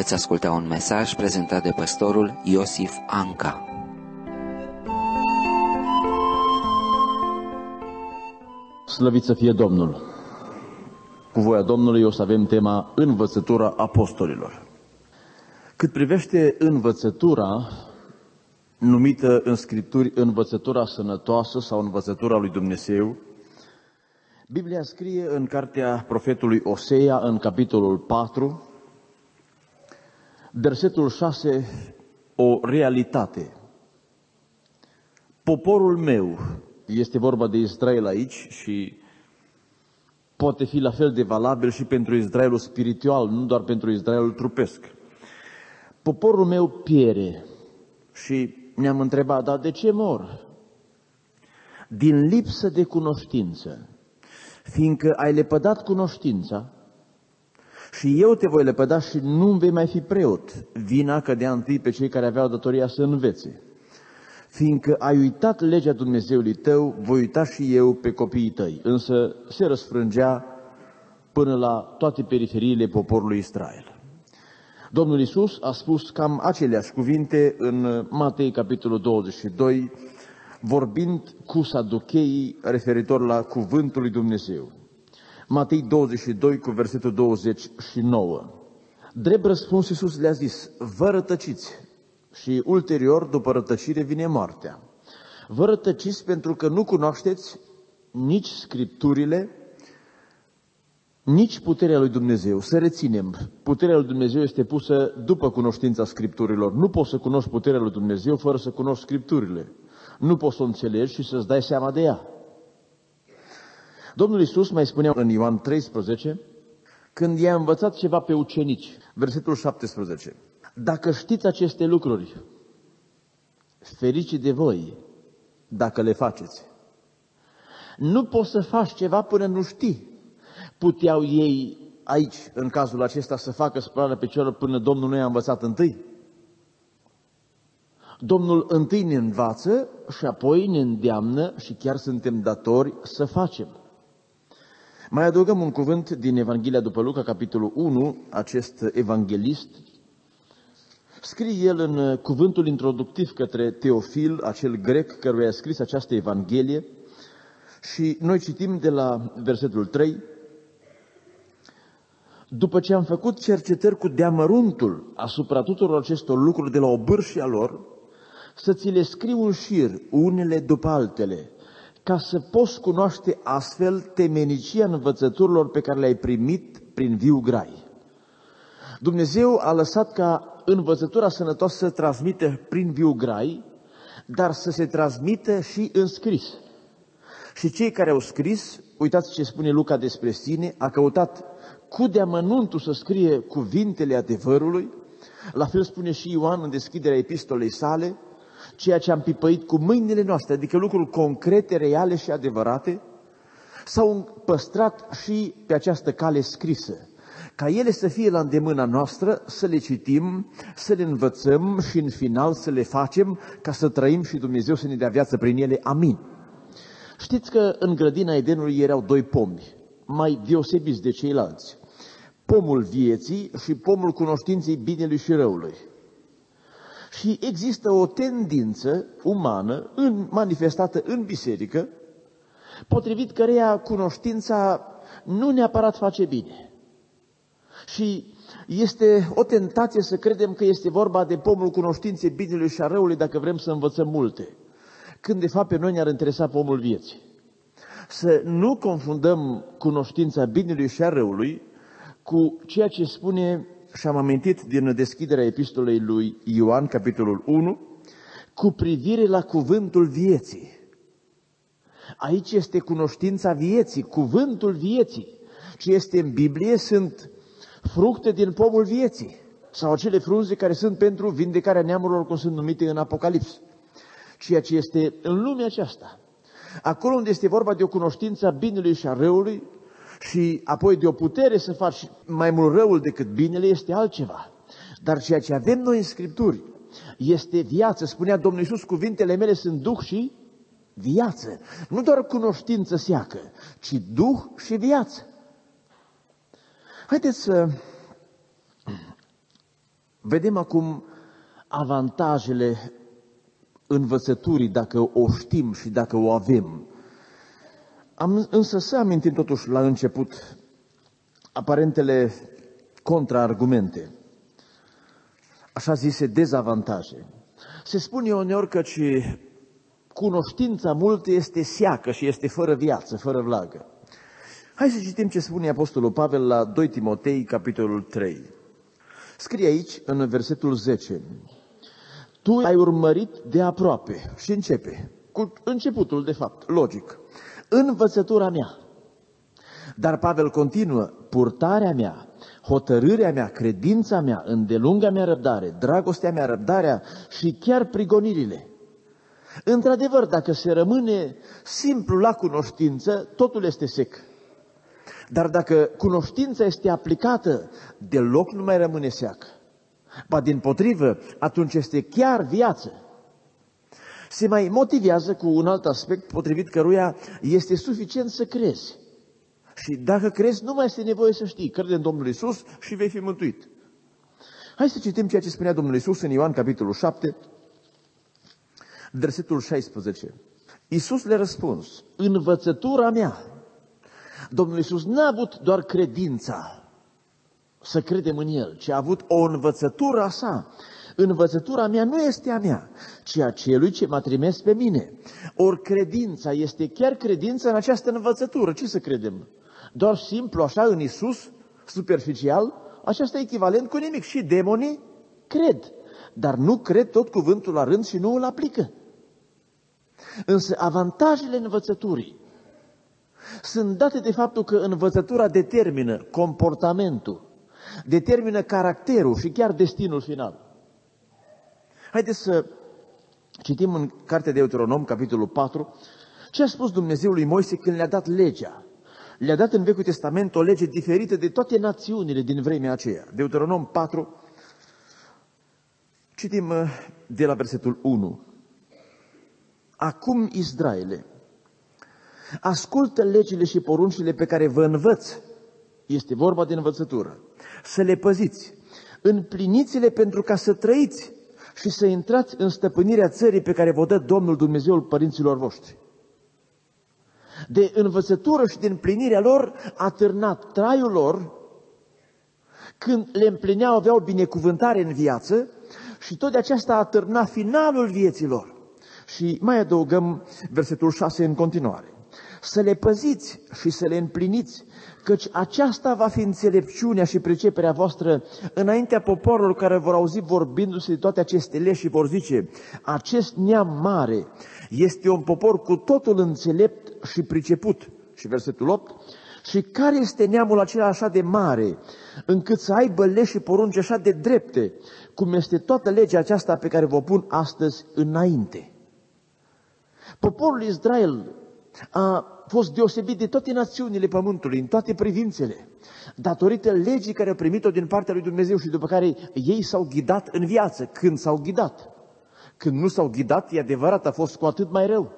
veți asculta un mesaj prezentat de pastorul Iosif Anca. Slăvit să fie Domnul! Cu voia Domnului o să avem tema învățătura apostolilor. Cât privește învățătura, numită în Scripturi învățătura sănătoasă sau învățătura lui Dumnezeu, Biblia scrie în cartea profetului Osea, în capitolul 4, versetul 6, o realitate. Poporul meu, este vorba de Israel aici și poate fi la fel de valabil și pentru Israelul spiritual, nu doar pentru Israelul trupesc. Poporul meu piere și ne-am întrebat, dar de ce mor? Din lipsă de cunoștință, fiindcă ai lepădat cunoștința și eu te voi lepăda și nu vei mai fi preot. Vina cădea întâi pe cei care aveau datoria să învețe. Fiindcă ai uitat legea Dumnezeului tău, voi uita și eu pe copiii tăi. Însă se răsfrângea până la toate periferiile poporului Israel. Domnul Iisus a spus cam aceleași cuvinte în Matei, capitolul 22, vorbind cu saducheii referitor la cuvântul lui Dumnezeu. Matei 22 cu versetul 29. Drept răspuns Iisus le-a zis, vă rătăciți. Și ulterior, după rătăcire, vine moartea. Vă rătăciți pentru că nu cunoașteți nici Scripturile, nici puterea lui Dumnezeu. Să reținem, puterea lui Dumnezeu este pusă după cunoștința Scripturilor. Nu poți să cunoști puterea lui Dumnezeu fără să cunoști Scripturile. Nu poți să o înțelegi și să-ți dai seama de ea. Domnul Iisus mai spunea în Ioan 13, când i-a învățat ceva pe ucenici, versetul 17. Dacă știți aceste lucruri, ferici de voi dacă le faceți. Nu poți să faci ceva până nu știi. Puteau ei aici, în cazul acesta, să facă spălarea picioarelor până Domnul nu i-a învățat întâi? Domnul întâi ne învață și apoi ne îndeamnă și chiar suntem datori să facem. Mai adăugăm un cuvânt din Evanghelia după Luca, capitolul 1, acest evanghelist. Scrie el în cuvântul introductiv către Teofil, acel grec căruia a scris această Evanghelie, și noi citim de la versetul 3. După ce am făcut cercetări cu deamăruntul asupra tuturor acestor lucruri de la obârșia lor, să ți le scriu în șir, unele după altele, ca să poți cunoaște astfel temenicia învățăturilor pe care le-ai primit prin viu grai. Dumnezeu a lăsat ca învățătura sănătoasă să transmită prin viu grai, dar să se transmită și în scris. Și cei care au scris, uitați ce spune Luca despre sine, a căutat cu deamănuntul să scrie cuvintele adevărului, la fel spune și Ioan în deschiderea epistolei sale, ceea ce am pipăit cu mâinile noastre, adică lucruri concrete, reale și adevărate, s-au păstrat și pe această cale scrisă, ca ele să fie la îndemâna noastră, să le citim, să le învățăm și în final să le facem ca să trăim și Dumnezeu să ne dea viață prin ele. Amin. Știți că în grădina Edenului erau doi pomi, mai deosebiți de ceilalți. Pomul vieții și pomul cunoștinței binelui și răului. Și există o tendință umană manifestată în biserică, potrivit căreia cunoștința nu neapărat face bine. Și este o tentație să credem că este vorba de pomul cunoștinței binelui și a răului dacă vrem să învățăm multe, când de fapt pe noi ne-ar interesa pomul vieții. Să nu confundăm cunoștința binelui și a răului cu ceea ce spune, și am amintit din deschiderea epistolei lui Ioan, capitolul 1, cu privire la cuvântul vieții. Aici este cunoștința vieții, cuvântul vieții. Ce este în Biblie sunt fructe din pomul vieții, sau acele frunze care sunt pentru vindecarea neamurilor, cum sunt numite în Apocalips. Ceea ce este în lumea aceasta. Acolo unde este vorba de o cunoștință a binelui și a răului și apoi de o putere să faci mai mult răul decât binele, este altceva. Dar ceea ce avem noi în Scripturi este viață. Spunea Domnul Iisus, cuvintele mele sunt duh și viață. Nu doar cunoștință seacă, ci duh și viață. Haideți să Vedem acum avantajele învățăturii dacă o știm și dacă o avem. Am însă să amintim totuși la început aparentele contraargumente, așa zise dezavantaje. Se spune uneori că cunoștința multă este seacă și este fără viață, fără vlagă. Hai să citim ce spune Apostolul Pavel la 2 Timotei, capitolul 3. Scrie aici, în versetul 10, tu ai urmărit de aproape și începe, cu începutul de fapt, logic, învățătura mea. Dar Pavel continuă, purtarea mea, hotărârea mea, credința mea, îndelunga mea răbdare, dragostea mea, răbdarea și chiar prigonirile. Într-adevăr, dacă se rămâne simplu la cunoștință, totul este sec. Dar dacă cunoștința este aplicată, deloc nu mai rămâne seacă. Ba dimpotrivă, atunci este chiar viață. Se mai motivează cu un alt aspect potrivit căruia este suficient să crezi. Și dacă crezi, nu mai este nevoie să știi. Crede în Domnul Iisus și vei fi mântuit. Hai să citim ceea ce spunea Domnul Iisus în Ioan, capitolul 7, versetul 16. Iisus le-a răspuns, învățătura mea. Domnul Iisus n-a avut doar credința să credem în El, ci a avut o învățătură a sa. Învățătura mea nu este a mea, ci a celui ce m-a trimis pe mine. Ori credința este chiar credința în această învățătură. Ce să credem? Doar simplu așa în Iisus, superficial? Aceasta e echivalent cu nimic. Și demonii cred, dar nu cred tot cuvântul la rând și nu îl aplică. Însă avantajele învățăturii sunt date de faptul că învățătura determină comportamentul, determină caracterul și chiar destinul final. Haideți să citim în Cartea de Deuteronom, capitolul 4, ce a spus Dumnezeu lui Moise când le-a dat legea. Le-a dat în Vechiul Testament o lege diferită de toate națiunile din vremea aceea. Deuteronom 4, citim de la versetul 1. Acum, Israele, ascultă legile și poruncile pe care vă învăț. Este vorba de învățătură. Să le păziți, împliniți-le pentru ca să trăiți și să intrați în stăpânirea țării pe care vă dă Domnul Dumnezeul părinților voștri. De învățătură și de împlinirea lor a târnat traiul lor, când le împlineau, aveau binecuvântare în viață și tot de aceasta a târnat finalul vieților. Și mai adăugăm versetul 6 în continuare. Să le păziți și să le împliniți, căci aceasta va fi înțelepciunea și priceperea voastră înaintea poporilor care vor auzi vorbindu-se de toate aceste legi și vor zice, acest neam mare este un popor cu totul înțelept și priceput. Și versetul 8, și care este neamul acela așa de mare, încât să aibă legi și porunci așa de drepte, cum este toată legea aceasta pe care vă pun astăzi înainte. Poporul Israel a fost deosebit de toate națiunile pământului, în toate privințele, datorită legii care au primit-o din partea lui Dumnezeu și după care ei s-au ghidat în viață. Când s-au ghidat? Când nu s-au ghidat, e adevărat, a fost cu atât mai rău.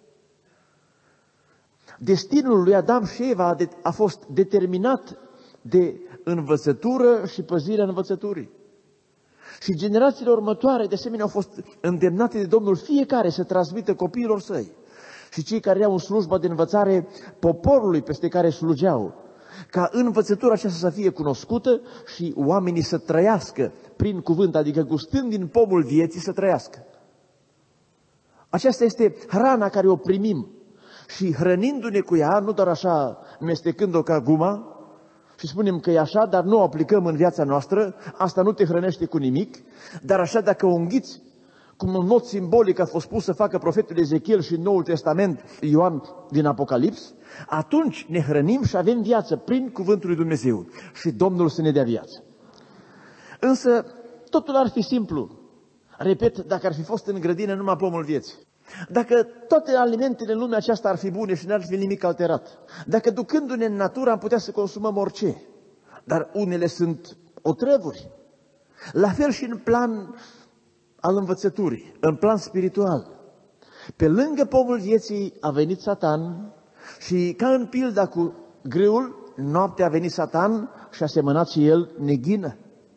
Destinul lui Adam și Eva a fost determinat de învățătură și păzirea învățăturii. Și generațiile următoare, de asemenea, au fost îndemnate de Domnul fiecare să transmită copiilor săi. Și cei care erau în slujba de învățare poporului peste care slugeau, ca învățătura aceasta să fie cunoscută și oamenii să trăiască prin cuvânt, adică gustând din pomul vieții să trăiască. Aceasta este hrana care o primim și hrănindu-ne cu ea, nu doar așa mestecând-o ca guma și spunem că e așa, dar nu o aplicăm în viața noastră, asta nu te hrănește cu nimic, dar așa dacă o înghiți, cum în mod simbolic a fost pus să facă profetul Ezechiel și în Noul Testament Ioan din Apocalips, atunci ne hrănim și avem viață prin cuvântul lui Dumnezeu și Domnul să ne dea viață. Însă totul ar fi simplu. Repet, dacă ar fi fost în grădină numai pomul vieții. Dacă toate alimentele în lumea aceasta ar fi bune și n-ar fi nimic alterat. Dacă ducându-ne în natură am putea să consumăm orice. Dar unele sunt otrăvuri. La fel și în plan al învățăturii, în plan spiritual. Pe lângă pomul vieții a venit Satan și ca în pilda cu grâul, noaptea a venit Satan și a semănat și el neghină.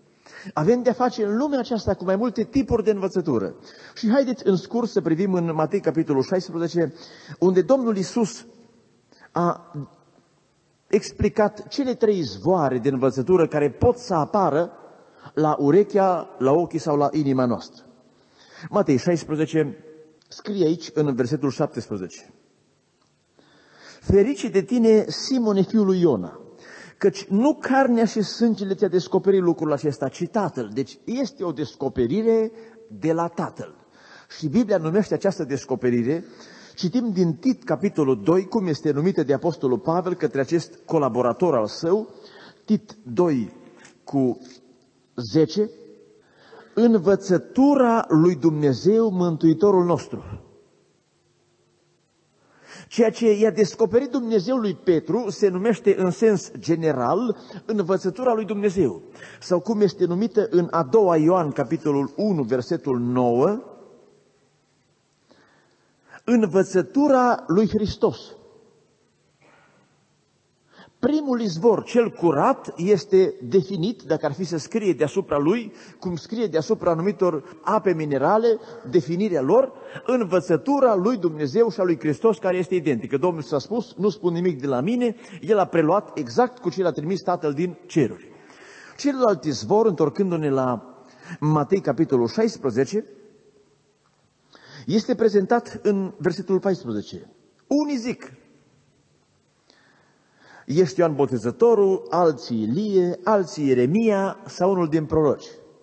Avem de-a face în lumea aceasta cu mai multe tipuri de învățătură. Și haideți în scurs să privim în Matei, capitolul 16, unde Domnul Iisus a explicat cele 3 izvoare de învățătură care pot să apară la urechea, la ochii sau la inima noastră. Matei 16 scrie aici în versetul 17. Ferice de tine, Simone, fiul lui Iona, căci nu carnea și sângele ți-a descoperit lucrul acesta, ci Tatăl. Deci este o descoperire de la Tatăl. Și Biblia numește această descoperire, citim din Tit, capitolul 2, cum este numită de Apostolul Pavel către acest colaborator al său, Tit 2 cu 10, învățătura lui Dumnezeu Mântuitorul nostru. Ceea ce i-a descoperit Dumnezeu lui Petru se numește în sens general învățătura lui Dumnezeu. Sau cum este numită în a doua Ioan, capitolul 1, versetul 9, învățătura lui Hristos. Primul izvor, cel curat, este definit, dacă ar fi să scrie deasupra lui, cum scrie deasupra anumitor ape minerale, definirea lor, învățătura lui Dumnezeu și a lui Hristos, care este identică. Domnul s-a spus, nu spun nimic de la mine, el a preluat exact cu ce l-a trimis Tatăl din ceruri. Celălalt izvor, întorcându-ne la Matei, capitolul 16, este prezentat în versetul 14. Unii zic, ești Ioan Botezătorul, alții Ilie, alții Ieremia sau unul din proroci.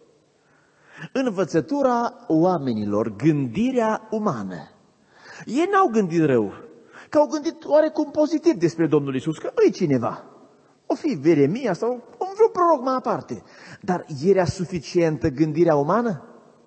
Învățătura oamenilor, gândirea umană. Ei n-au gândit rău, că au gândit oarecum pozitiv despre Domnul Iisus, că e cineva. O fi Ieremia sau un proroc mai aparte. Dar era suficientă gândirea umană?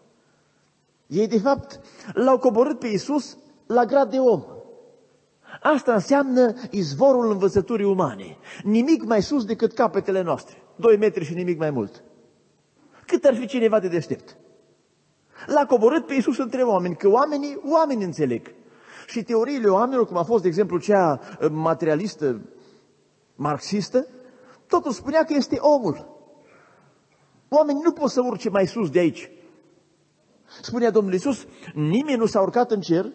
Ei, de fapt, l-au coborât pe Iisus la grad de om. Asta înseamnă izvorul învățăturii umane. Nimic mai sus decât capetele noastre. 2 metri și nimic mai mult. Cât ar fi cineva de deștept? L-a coborât pe Iisus între oameni, că oamenii înțeleg. Și teoriile oamenilor, cum a fost, de exemplu, cea materialistă, marxistă, totul spunea că este omul. Oamenii nu pot să urce mai sus de aici. Spunea Domnul Iisus, nimeni nu s-a urcat în cer.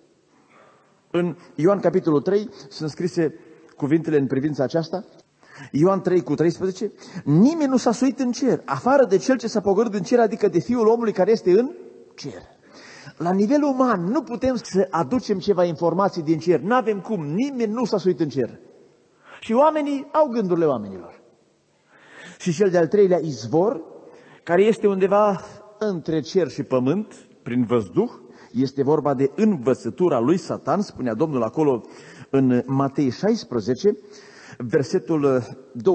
În Ioan capitolul 3 sunt scrise cuvintele în privința aceasta. Ioan 3 cu 13. Nimeni nu s-a suit în cer, afară de cel ce s-a pogorât în cer, adică de Fiul omului care este în cer. La nivel uman nu putem să aducem ceva informații din cer. N-avem cum, nimeni nu s-a suit în cer. Și oamenii au gândurile oamenilor. Și cel de-al treilea izvor, care este undeva între cer și pământ, prin văzduh, este vorba de învățătura lui Satan, spunea Domnul acolo în Matei 16, versetul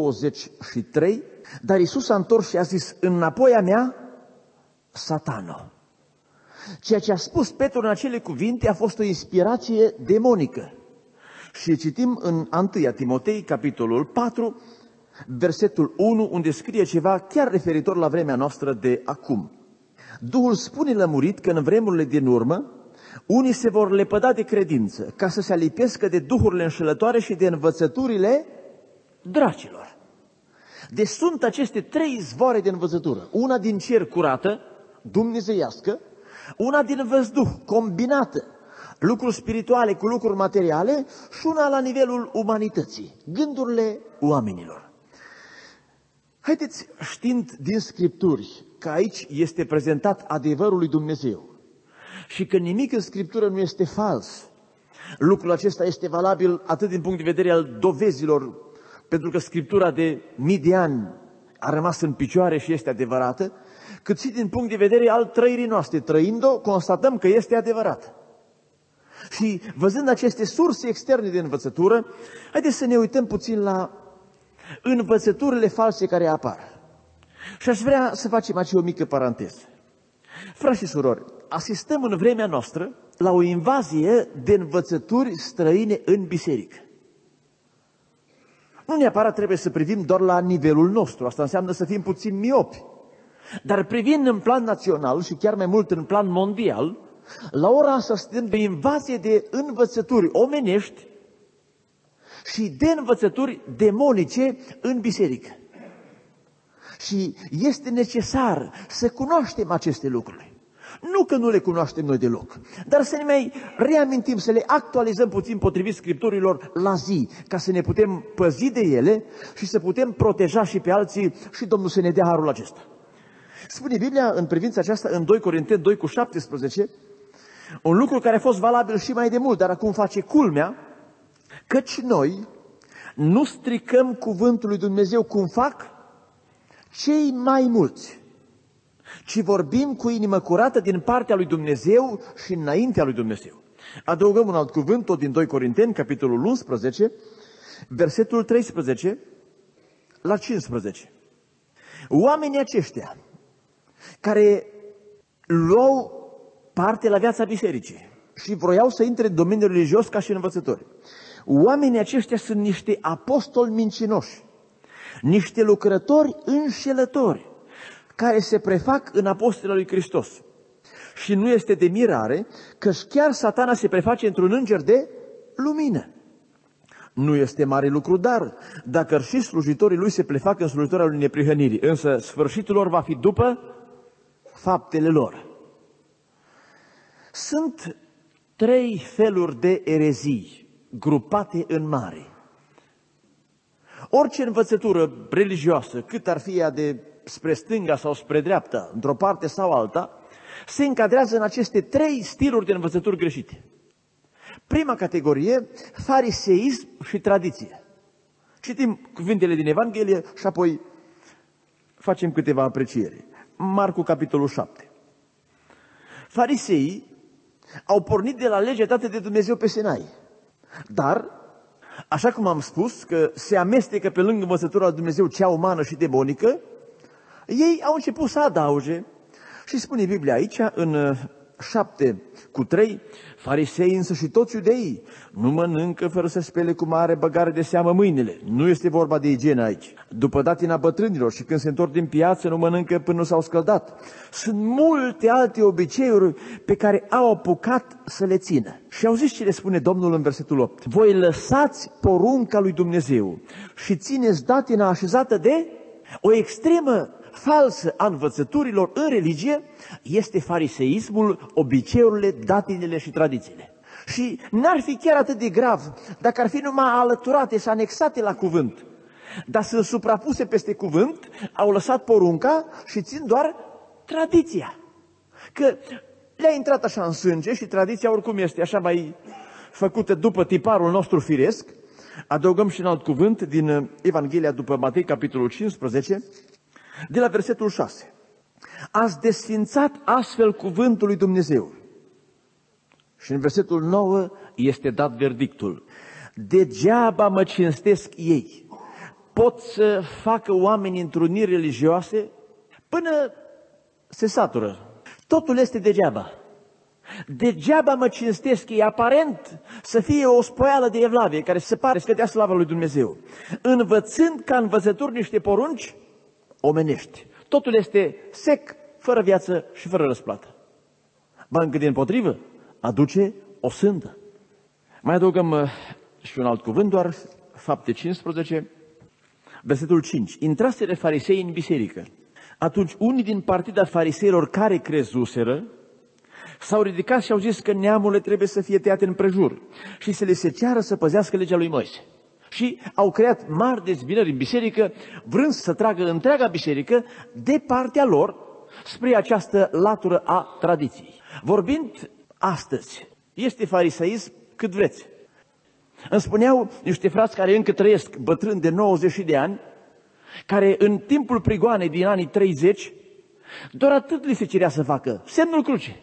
23, dar Iisus s-a întors și a zis, înapoi a mea, Satano. Ceea ce a spus Petru în acele cuvinte a fost o inspirație demonică. Și citim în 1 Timotei, capitolul 4, versetul 1, unde scrie ceva chiar referitor la vremea noastră de acum. Duhul spune lămurit că în vremurile din urmă, unii se vor lepăda de credință, ca să se alipească de duhurile înșelătoare și de învățăturile dracilor. Deci sunt aceste 3 izvoare de învățătură. Una din cer curată, dumnezeiască, una din văzduh, combinată, lucruri spirituale cu lucruri materiale și una la nivelul umanității, gândurile oamenilor. Haideți, știind din Scripturi că aici este prezentat adevărul lui Dumnezeu și că nimic în Scriptură nu este fals, lucrul acesta este valabil atât din punct de vedere al dovezilor, pentru că Scriptura de mii de ani a rămas în picioare și este adevărată, cât și din punct de vedere al trăirii noastre. Trăind-o, constatăm că este adevărat. Și văzând aceste surse externe de învățătură, haideți să ne uităm puțin la învățăturile false care apar. Și aș vrea să facem aici o mică paranteză. Frați și surori, asistăm în vremea noastră la o invazie de învățături străine în biserică. Nu neapărat trebuie să privim doar la nivelul nostru, asta înseamnă să fim puțin miopi. Dar privind în plan național și chiar mai mult în plan mondial, la ora asta suntem pe invazie de învățături omenești și de învățături demonice în biserică. Și este necesar să cunoaștem aceste lucruri. Nu că nu le cunoaștem noi deloc, dar să ne mai reamintim, să le actualizăm puțin potrivit Scripturilor la zi, ca să ne putem păzi de ele și să putem proteja și pe alții și Domnul să ne dea harul acesta. Spune Biblia în privința aceasta în 2 Corinteni 2:17, un lucru care a fost valabil și mai de mult, dar acum face culmea, căci noi nu stricăm cuvântul lui Dumnezeu cum fac cei mai mulți, ci vorbim cu inimă curată din partea lui Dumnezeu și înaintea lui Dumnezeu. Adăugăm un alt cuvânt, tot din 2 Corinteni, capitolul 11, versetul 13 la 15. Oamenii aceștia care luau parte la viața bisericii și vroiau să intre în domeniul religios ca și învățători, oamenii aceștia sunt niște apostoli mincinoși, niște lucrători înșelători, care se prefac în apostolii lui Hristos. Și nu este de mirare că chiar Satana se preface într-un înger de lumină. Nu este mare lucru, dar dacă și slujitorii lui se prefac în slujitoria lui neprihănirii, însă sfârșitul lor va fi după faptele lor. Sunt 3 feluri de erezii grupate în mare. Orice învățătură religioasă, cât ar fi ea de spre stânga sau spre dreapta, într-o parte sau alta, se încadrează în aceste 3 stiluri de învățături greșite. Prima categorie, fariseism și tradiție. Citim cuvintele din Evanghelie și apoi facem câteva aprecieri. Marcu, capitolul 7. Fariseii au pornit de la legea dată de Dumnezeu pe Sinai, dar, așa cum am spus, că se amestecă pe lângă învățătura lui Dumnezeu cea umană și demonică, ei au început să adauge și spune Biblia aici, în 7:3, farisei însă și toți iudeii nu mănâncă fără să spele cu mare băgare de seamă mâinile. Nu este vorba de igienă aici. După datina bătrânilor și când se întorc din piață nu mănâncă până nu s-au scăldat. Sunt multe alte obiceiuri pe care au apucat să le țină. Și au zis ce le spune Domnul în versetul 8. Voi lăsați porunca lui Dumnezeu și țineți datina așezată de o extremă falsă a învățăturilor în religie este fariseismul, obiceiurile, datinele și tradițiile. Și n-ar fi chiar atât de grav dacă ar fi numai alăturate și anexate la cuvânt, dar sunt suprapuse peste cuvânt, au lăsat porunca și țin doar tradiția. Că le-a intrat așa în sânge și tradiția oricum este așa mai făcută după tiparul nostru firesc. Adăugăm și un alt cuvânt din Evanghelia după Matei, capitolul 15, de la versetul 6. Ați desfințat astfel cuvântul lui Dumnezeu. Și în versetul 9 este dat verdictul. Degeaba mă cinstesc ei. Pot să facă oamenii întruniri religioase până se satură. Totul este degeaba. Degeaba mă cinstesc ei, aparent să fie o spoială de evlavie care se pare să dea slava lui Dumnezeu, învățând ca învățături niște porunci omenești. Totul este sec, fără viață și fără răsplată. Ba încă dimpotrivă, aduce o sândă. Mai adăugăm și un alt cuvânt, doar Fapte 15, versetul 5. Intraseră farisei în biserică. Atunci unii din partida fariseilor care crezuseră s-au ridicat și au zis că neamurile trebuie să fie tăiate împrejur și să le se ceară să păzească legea lui Moise. Și au creat mari dezbinări în biserică, vrând să tragă întreaga biserică de partea lor spre această latură a tradiției. Vorbind astăzi, este fariseism cât vreți. Îmi spuneau niște frați care încă trăiesc, bătrâni de 90 de ani, care în timpul prigoanei din anii 30, doar atât li se cerea să facă, semnul cruce.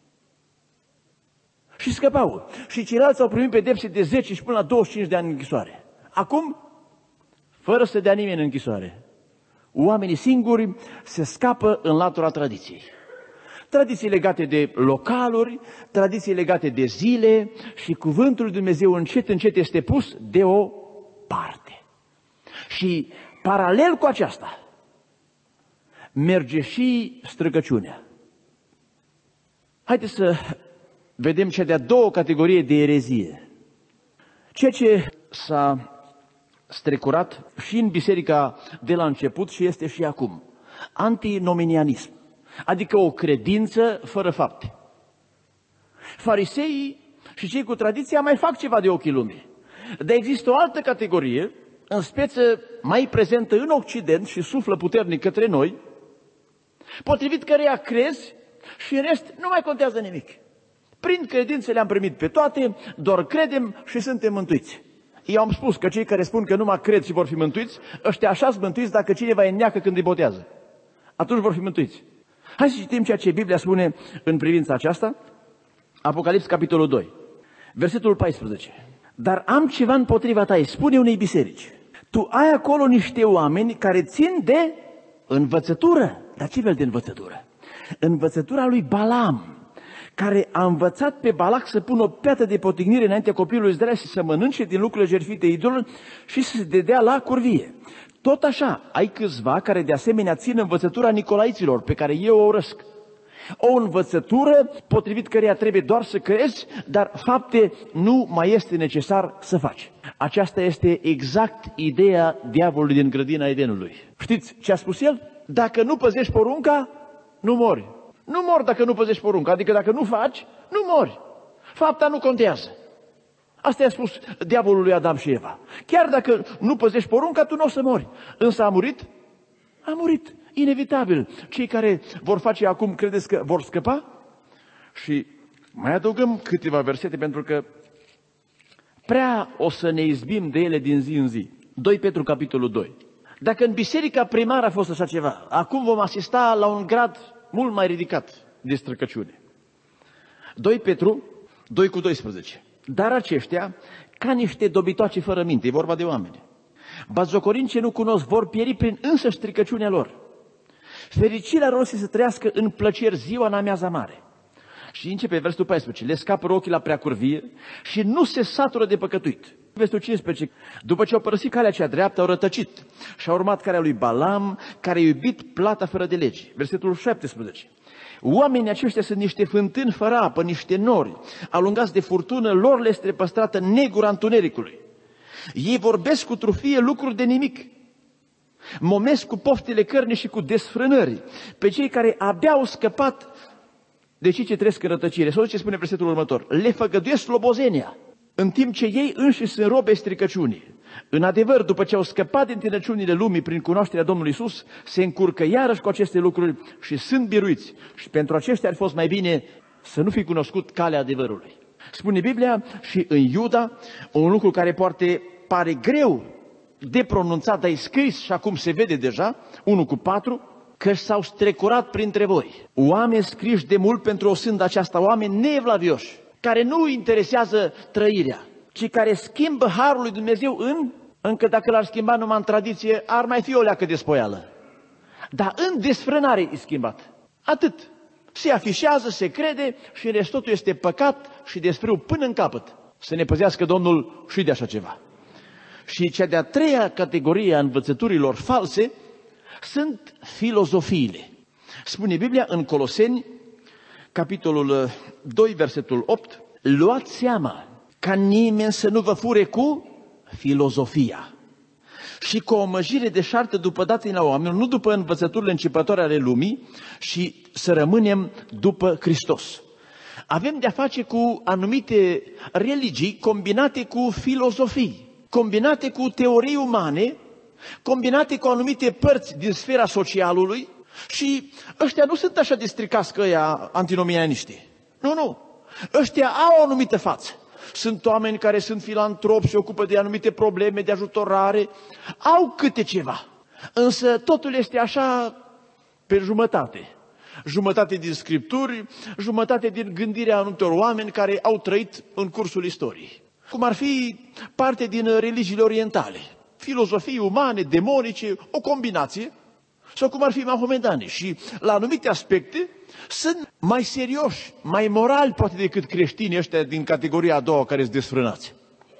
Și scăpau. Și ceilalți au primit pedepse de 10 și până la 25 de ani în închisoare. Acum, fără să dea nimeni în închisoare, oamenii singuri se scapă în latura tradiției. Tradiții legate de localuri, tradiții legate de zile și cuvântul lui Dumnezeu încet, încet este pus de o parte. Și paralel cu aceasta merge și străgăciunea. Haideți să vedem cea de-a doua categorie de erezie. Ceea ce s-a strecurat și în biserica de la început și este și acum. Antinominianism, adică o credință fără fapte. Fariseii și cei cu tradiția mai fac ceva de ochii lumii. Dar există o altă categorie, în speță mai prezentă în Occident și suflă puternic către noi, potrivit căreia crezi și în rest nu mai contează nimic. Prin credință le-am primit pe toate, doar credem și suntem mântuiți. Eu am spus că cei care spun că numai cred și vor fi mântuiți, ăștia așa sunt mântuiți dacă cineva îi neacă când îi botează. Atunci vor fi mântuiți. Hai să citim ceea ce Biblia spune în privința aceasta. Apocalips, capitolul 2, versetul 14. Dar am ceva împotriva ta, îi spune unei biserici. Tu ai acolo niște oameni care țin de învățătură. Dar ce fel de învățătură? Învățătura lui Balaam, care a învățat pe Balac să pună o piatră de potignire înaintea copilului Israel și să mănânce din lucrurile jertfite idolului și să se dedea la curvie. Tot așa, ai câțiva care de asemenea țin învățătura Nicolaiților, pe care eu o urăsc. O învățătură potrivit căreia trebuie doar să crezi, dar fapte nu mai este necesar să faci. Aceasta este exact ideea diavolului din grădina Edenului. Știți ce a spus el? Dacă nu păzești porunca, nu mori. Nu mori dacă nu păzești porunca, adică dacă nu faci, nu mori. Fapta nu contează. Asta i-a spus diavolul lui Adam și Eva. Chiar dacă nu păzești porunca, tu nu o să mori. Însă a murit? A murit. Inevitabil. Cei care vor face acum, credeți că vor scăpa? Și mai adăugăm câteva versete, pentru că prea o să ne izbim de ele din zi în zi. 2 Petru, capitolul 2. Dacă în biserica primară a fost așa ceva, acum vom asista la un grad mult mai ridicat de străcăciune. 2 Petru, 2:12. Dar aceștia, ca niște dobitoace fără minte, e vorba de oameni, batjocorind ce nu cunosc, vor pieri prin însă stricăciunea lor. Fericirea lor să trăiască în plăceri ziua în amiaza mare. Și începe versetul 14. Le scapă ochii la preacurvie și nu se satură de păcătuit. Versetul 15. După ce au părăsit calea cea dreaptă, au rătăcit și au urmat calea lui Balaam, care a iubit plata fără de lege. Versetul 17. Oamenii aceștia sunt niște fântâni fără apă, niște nori, alungați de furtună, lor le este păstrată negura întunericului. Ei vorbesc cu trufie lucruri de nimic, momesc cu poftele cărnii și cu desfrânări pe cei care abia au scăpat de cei ce trăiesc în rătăcire. Sau ce spune versetul următor? Le făgăduiesc slobozenia, în timp ce ei înșiși sunt robe stricăciunii. În adevăr, după ce au scăpat din tinăciunile lumii prin cunoașterea Domnului Iisus, se încurcă iarăși cu aceste lucruri și sunt biruiți. Și pentru aceștia ar fi fost mai bine să nu fi cunoscut calea adevărului. Spune Biblia și în Iuda, un lucru care poate pare greu de pronunțat, dar e scris și acum se vede deja, 1:4, că s-au strecurat printre voi oameni scriși de mult pentru o sândă aceasta, oameni neevlavioși, care nu interesează trăirea, ci care schimbă harul lui Dumnezeu încă dacă l-ar schimba numai în tradiție, ar mai fi o leacă de spoială. Dar în desfrânare e schimbat. Atât. Se afișează, se crede și în rest totul este păcat și desfrâu până în capăt. Să ne păzească Domnul și de așa ceva. Și cea de-a treia categorie a învățăturilor false sunt filozofiile. Spune Biblia în Coloseni, capitolul 2, versetul 8, luați seama ca nimeni să nu vă fure cu filozofia și cu o măjire deșartă după dații la oameni, nu după învățăturile începătoare ale lumii, și să rămânem după Hristos. Avem de-a face cu anumite religii combinate cu filozofii, combinate cu teorii umane, combinate cu anumite părți din sfera socialului și ăștia nu sunt așa de stricați că ăia antinomianiștii. Nu. Ăștia au o anumită față. Sunt oameni care sunt filantropi, se ocupă de anumite probleme de ajutorare, au câte ceva. Însă totul este așa pe jumătate. Jumătate din scripturi, jumătate din gândirea anumitor oameni care au trăit în cursul istoriei. Cum ar fi parte din religiile orientale, filozofii umane, demonice, o combinație, sau cum ar fi mahomedani. Și la anumite aspecte sunt mai serioși, mai morali poate decât creștinii ăștia din categoria a doua care sunt desfrânați.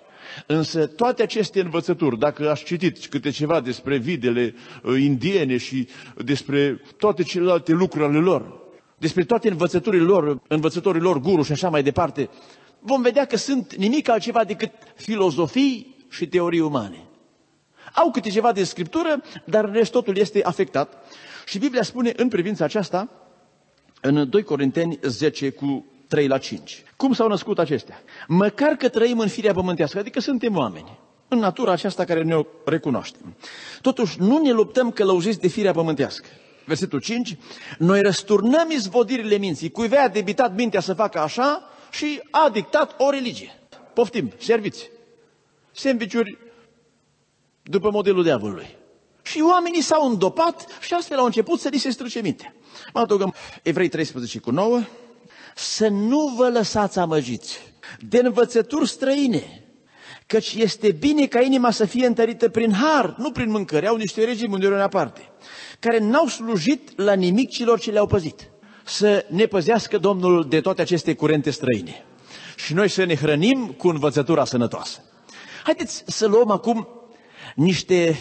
Însă toate aceste învățături, dacă aș citit câte ceva despre videle indiene și despre toate celelalte lucruri ale lor, despre toate învățătorii lor, guru și așa mai departe, vom vedea că sunt nimic altceva decât filozofii și teorii umane. Au câte ceva de Scriptură, dar rest totul este afectat. Și Biblia spune în privința aceasta, în 2 Corinteni 10 cu 3-5. Cum s-au născut acestea? Măcar că trăim în firea pământească, adică suntem oameni, în natura aceasta care ne recunoaștem. Totuși nu ne luptăm călăuziți de firea pământească. Versetul 5, noi răsturnăm izvodirile minții. Cuiva a debitat mintea să facă așa și a dictat o religie. Poftim, serviți. Sandvișuri după modelul diavolului. Și oamenii s-au îndopat și astfel au început să li se strice mintea. Mă adăugăm Evrei 13 cu 9. Să nu vă lăsați amăgiți de învățături străine, căci este bine ca inima să fie întărită prin har, nu prin mâncări. Au niște regimuri de oriunde aparte, care n-au slujit la nimic celor ce le-au păzit. Să ne păzească Domnul de toate aceste curente străine și noi să ne hrănim cu învățătura sănătoasă. Haideți să luăm acum niște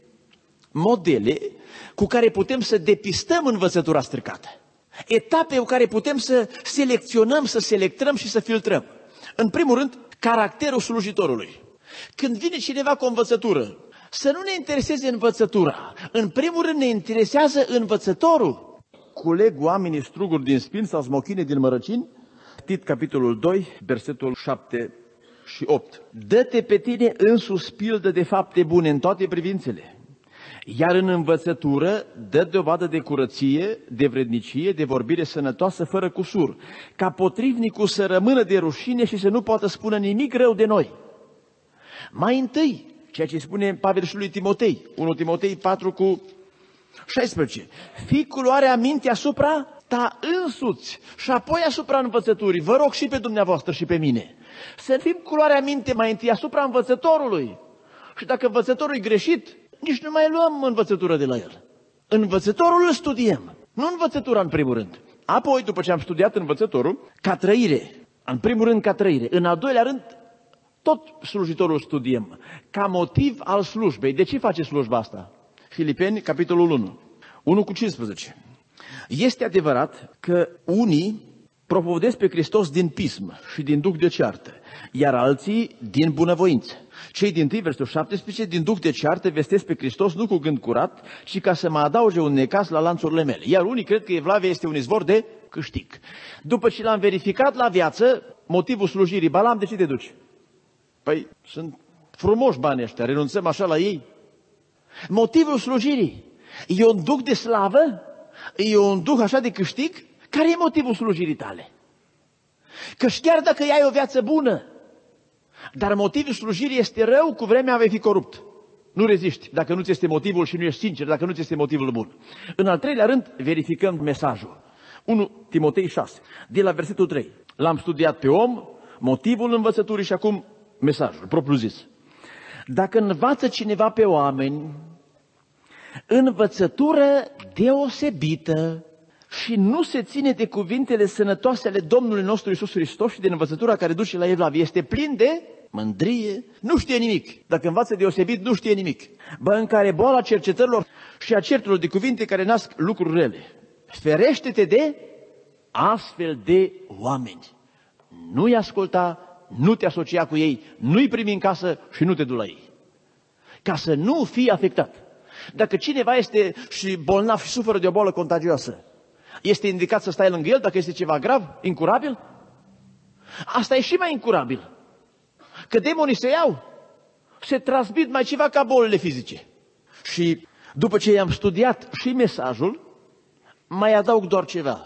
modele cu care putem să depistăm învățătura stricată. Etape cu care putem să selecționăm, să selectăm și să filtrăm. În primul rând, caracterul slujitorului. Când vine cineva cu o învățătură, să nu ne intereseze învățătura. În primul rând ne interesează învățătorul. Culeg oamenii struguri din spin sau smochine din mărăcini. Tit, capitolul 2, versetul 7 și 8. Dă-te pe tine însuți pildă de fapte bune în toate privințele. Iar în învățătură dă dovadă de curăție, de vrednicie, de vorbire sănătoasă, fără cusur, ca potrivnicul să rămână de rușine și să nu poată spune nimic rău de noi. Mai întâi, ceea ce spune Pavel și lui Timotei, 1 Timotei 4 cu 16, fii cu luarea minte asupra ta însuți și apoi asupra învățăturii. Vă rog și pe dumneavoastră și pe mine să fim cu luarea minte mai întâi asupra învățătorului. Și dacă învățătorul e greșit, nici nu mai luăm învățătură de la el. Învățătorul îl studiem, nu învățătura în primul rând. Apoi, după ce am studiat învățătorul, ca trăire, în primul rând ca trăire, în al doilea rând, tot slujitorul studiem, ca motiv al slujbei. De ce face slujba asta? Filipeni, capitolul 1, 1 cu 15. Este adevărat că unii propovădesc pe Hristos din pism și din duh de ceartă, iar alții din bunăvoință. Cei din tâi, versetul 17, din duh de ceartă vestesc pe Hristos nu cu gând curat, ci ca să mă adauge un necaz la lanțurile mele. Iar unii cred că evlavia este un izvor de câștig. După ce l-am verificat la viață, motivul slujirii, Balam, de ce te duci? Păi sunt frumoși banii ăștia, renunțăm așa la ei. Motivul slujirii e un duh de slavă? E un duh așa de câștig? Care e motivul slujirii tale? Că chiar dacă ai o viață bună, dar motivul slujirii este rău, cu vremea vei fi corupt. Nu reziști dacă nu ți este motivul și nu ești sincer, dacă nu ți este motivul bun. În al treilea rând, verificăm mesajul. 1 Timotei 6, de la versetul 3. L-am studiat pe om, motivul învățăturii și acum mesajul, propriu zis. Dacă învață cineva pe oameni învățătură deosebită și nu se ține de cuvintele sănătoase ale Domnului nostru Iisus Hristos și de învățătura care duce la evlavie, este plin de mândrie, nu știe nimic. Dacă învață deosebit, nu știe nimic. În care boala cercetărilor și a certurilor de cuvinte care nasc lucruri rele. Ferește-te de astfel de oameni. Nu-i asculta, nu te asocia cu ei, nu-i primi în casă și nu te du la ei. Ca să nu fii afectat. Dacă cineva este și bolnav și suferă de o boală contagioasă, este indicat să stai lângă el dacă este ceva grav, incurabil? Asta e și mai incurabil. Că demonii se iau, se transmit mai ceva ca bolile fizice. Și după ce i-am studiat și mesajul, mai adaug doar ceva.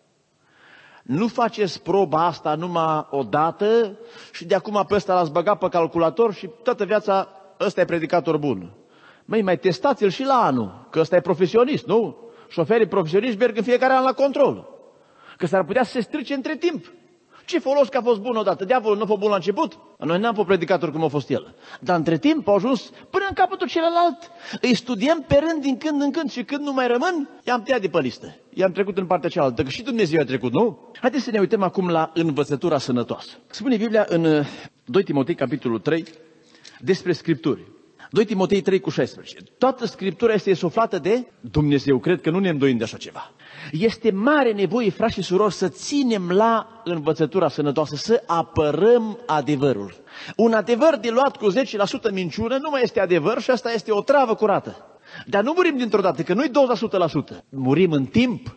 Nu faceți proba asta numai o dată și de acum pe ăsta l-ați băgat pe calculator și toată viața ăsta e predicator bun. Mai testați-l și la anul, că ăsta e profesionist, nu? Șoferii profesioniști merg în fiecare an la control. Că s-ar putea să se strice între timp. Ce folos că a fost bun odată? Diavolul nu a fost bun la început? Noi n-am fost predicator cum a fost el. Dar între timp au ajuns până în capătul celălalt. Îi studiem pe rând din când în când și când nu mai rămân, i-am tăiat de pe listă. I-am trecut în partea cealaltă, că și Dumnezeu a trecut, nu? Haideți să ne uităm acum la învățătura sănătoasă. Spune Biblia în 2 Timotei, capitolul 3, despre Scripturi. 2 Timotei 3:16. Toată Scriptura este insuflată de Dumnezeu. Cred că nu ne îndoim de așa ceva. Este mare nevoie, frați și surori, să ținem la învățătura sănătoasă, să apărăm adevărul. Un adevăr diluat cu 10% minciună nu mai este adevăr și asta este o travă curată. Dar nu murim dintr-o dată, că nu-i 20%. Murim în timp.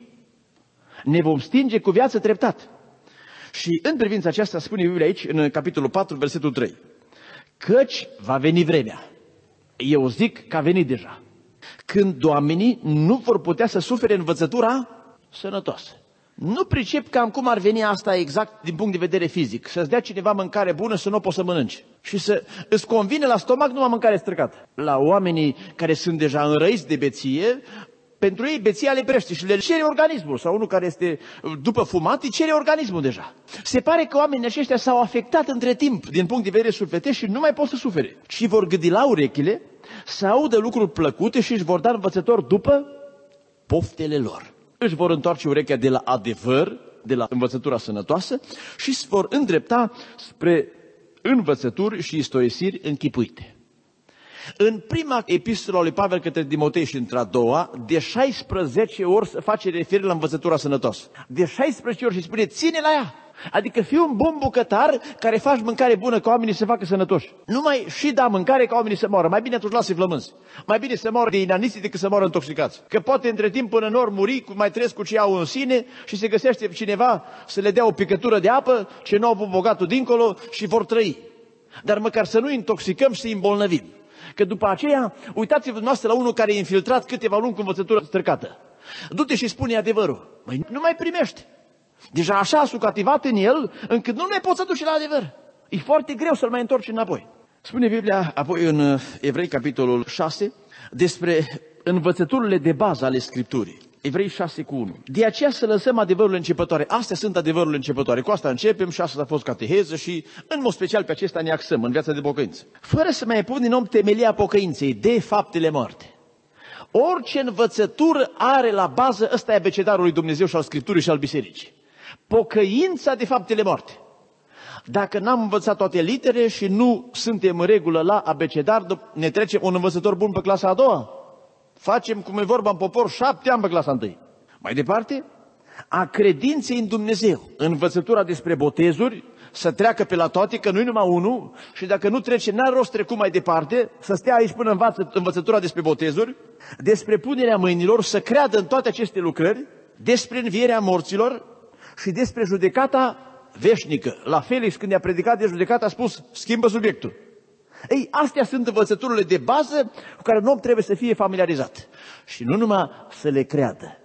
Ne vom stinge cu viață treptat. Și în privința aceasta spune Biblia aici, în capitolul 4, versetul 3. Căci va veni vremea. Eu zic că a venit deja. Când oamenii nu vor putea să sufere învățătura sănătoasă. Nu pricep cam cum ar veni asta exact din punct de vedere fizic. Să-ți dea cineva mâncare bună să nu poți să mănânci. Și să îți convine la stomac numai mâncare stricată. La oamenii care sunt deja înrăiți de beție, pentru ei beția le prește și le cere organismul. Sau unul care este după fumat, îi cere organismul deja. Se pare că oamenii aceștia s-au afectat între timp din punct de vedere sufletesc și nu mai pot să sufere. Și vor gâdila urechile să audă lucruri plăcute și își vor da învățător după poftele lor. Își vor întoarce urechea de la adevăr, de la învățătura sănătoasă și se vor îndrepta spre învățături și istorisiri închipuite. În prima epistolă a lui Pavel către Timotei și într-a doua, de 16 ori se face referire la învățătura sănătoasă. De 16 ori și spune, ține la ea. Adică fii un bun bucătar care faci mâncare bună ca oamenii să se facă sănătoși. Nu mai și da mâncare ca oamenii să moară. Mai bine atunci lasă-i flămânzi. Mai bine să moară de inaniții decât să moară intoxicați. Că poate între timp până n-or muri, mai trăiesc cu ce au în sine și se găsește cineva să le dea o picătură de apă, ce nu au pus bogatul dincolo și vor trăi. Dar măcar să nu intoxicăm și să îmbolnăvim. Că după aceea, uitați-vă dumneavoastră la unul care e infiltrat câteva luni cu învățătură străcată. Du-te și spune adevărul. Măi, nu mai primești. Deja așa a sucativat în el, încât nu mai poți să duci la adevăr. E foarte greu să-l mai întorci înapoi. Spune Biblia apoi în Evrei, capitolul 6, despre învățăturile de bază ale Scripturii. Evrei 6:1. De aceea să lăsăm adevărurile începătoare. Astea sunt adevărurile începătoare. Cu asta începem și asta a fost cateheză și în mod special pe acesta ne axăm în viața de pocăință. Fără să mai punem om temelia pocăinței de faptele moarte. Orice învățătură are la bază, ăsta e abecedarul lui Dumnezeu și al Scripturii și al Bisericii. Pocăința de faptele moarte. Dacă n-am învățat toate litere și nu suntem în regulă la abecedar, ne trecem un învățător bun pe clasa a doua. Facem, cum e vorba în popor, 7 ani pe clasa 1. Mai departe, a credinței în Dumnezeu, învățătura despre botezuri, să treacă pe la toate, că nu-i numai unul, și dacă nu trece, n-are rost trecut mai departe, să stea aici până învață învățătura despre botezuri, despre punerea mâinilor, să creadă în toate aceste lucrări, despre învierea morților și despre judecata veșnică. La Felix, când i-a predicat de judecată, a spus, schimbă subiectul. Ei, astea sunt învățăturile de bază cu care un om trebuie să fie familiarizat. Și nu numai să le creadă,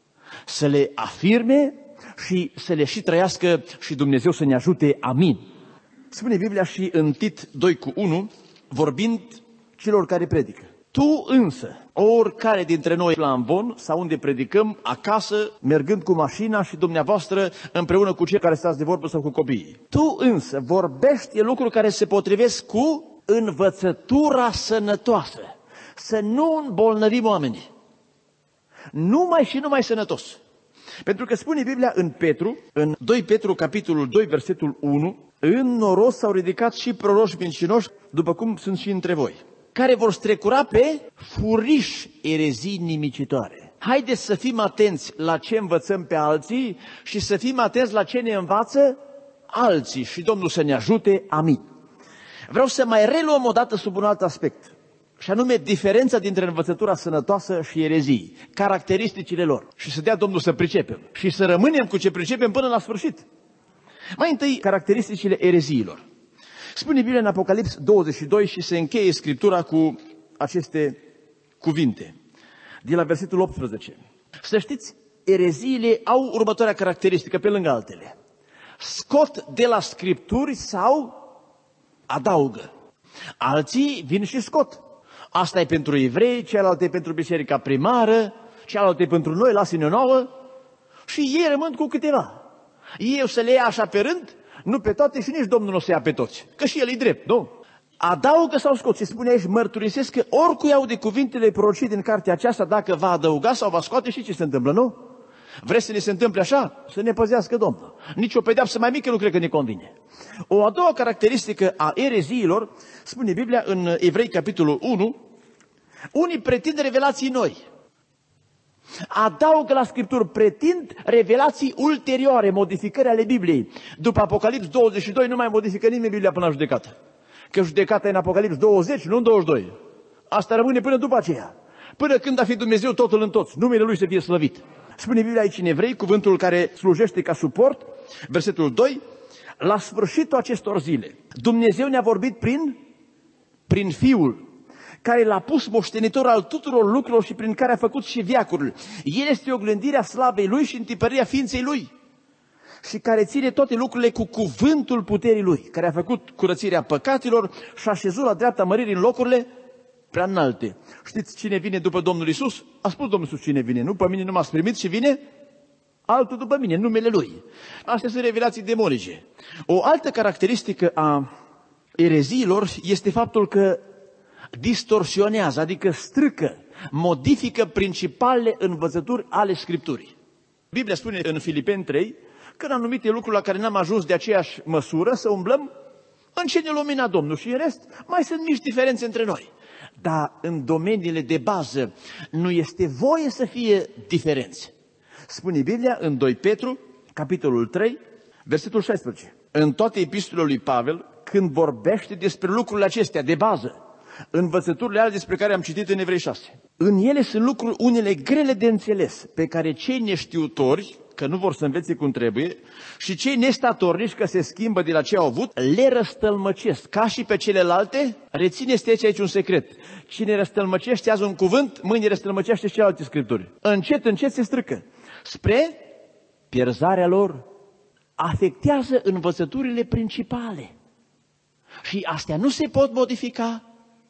să le afirme și să le și trăiască și Dumnezeu să ne ajute. Amin. Spune Biblia și în Tit 2:1, vorbind celor care predică. Tu însă, oricare dintre noi la amvon sau unde predicăm, acasă, mergând cu mașina și dumneavoastră împreună cu cei care stați de vorbă sau cu copiii. Tu însă vorbești lucruri care se potrivesc cu învățătura sănătoasă. Să nu îmbolnăvim oamenii. Numai și numai sănătos. Pentru că spune Biblia în Petru, în 2 Petru, capitolul 2, versetul 1, în noros s-au ridicat și proroși mincinoși, după cum sunt și între voi, care vor strecura pe furiși erezii nimicitoare. Haideți să fim atenți la ce învățăm pe alții și să fim atenți la ce ne învață alții. Și Domnul să ne ajute. Amin. Vreau să mai reluăm o dată sub un alt aspect, și anume diferența dintre învățătura sănătoasă și erezii, caracteristicile lor. Și să dea Domnul să pricepem și să rămânem cu ce pricepem până la sfârșit. Mai întâi, caracteristicile ereziilor. Spune Biblia în Apocalips 22 și se încheie Scriptura cu aceste cuvinte, de la versetul 18. Să știți, ereziile au următoarea caracteristică pe lângă altele. Scot de la Scripturi sau adaugă. Alții vin și scot. Asta e pentru evrei, cealaltă e pentru biserica primară, cealaltă e pentru noi, lasă-ne nouă. Și ei rămân cu câteva. Ei o să le ia așa pe rând, nu pe toate și nici Domnul nu o să ia pe toți. Că și el e drept, nu? Adaugă sau scot. Se spune aici, mărturisesc că oricui aude cuvintele prorocii din cartea aceasta, dacă va adăuga sau va scoate, și ce se întâmplă, nu? Vreți să ne se întâmple așa? Să ne păzească Domnul. Nici o pedeapsă mai mică nu cred că ne convine. O a doua caracteristică a ereziilor, spune Biblia în Evrei, capitolul 1, unii pretind revelații noi. Adaugă la Scripturi, pretind revelații ulterioare, modificări ale Bibliei. După Apocalips 22 nu mai modifică nimeni Biblia până la judecată. Că judecata e în Apocalips 20, nu în 22. Asta rămâne până după aceea. Până când a fi Dumnezeu totul în toți, numele Lui să fie slăvit. Spune Biblia aici în Evrei, cuvântul care slujește ca suport, versetul 2, la sfârșitul acestor zile, Dumnezeu ne-a vorbit prin Fiul, care l-a pus moștenitor al tuturor lucrurilor și prin care a făcut și veacurile. El este oglindirea slavei Lui și întipărirea ființei Lui și care ține toate lucrurile cu cuvântul puterii Lui, care a făcut curățirea păcatelor și a așezut la dreapta măririi în locurile prea înalte. Știți cine vine după Domnul Iisus? A spus Domnul Iisus cine vine. Nu, pe mine nu m-ați primit și vine altul după mine, numele Lui. Astea sunt revelații demonice. O altă caracteristică a ereziilor este faptul că distorsionează, adică strică, modifică principalele învățături ale Scripturii. Biblia spune în Filipeni 3 că în anumite lucruri la care n-am ajuns de aceeași măsură să umblăm în ce ne lumina Domnul și în rest mai sunt mici diferențe între noi. Dar în domeniile de bază nu este voie să fie diferențe. Spune Biblia în 2 Petru, capitolul 3, versetul 16. În toate epistolele lui Pavel, când vorbește despre lucrurile acestea de bază, învățăturile alea despre care am citit în Evrei 6. În ele sunt lucruri unele grele de înțeles, pe care cei neștiutori, că nu vor să învețe cum trebuie, și cei nestatornici, că se schimbă de la ce au avut, le răstălmăcesc, ca și pe celelalte. Rețineți aici un secret. Cine răstălmăcește azi un cuvânt, mâine răstălmăcește și celelalte Scripturi. Încet, încet se strică. Spre pierzarea lor, afectează învățăturile principale. Și astea nu se pot modifica.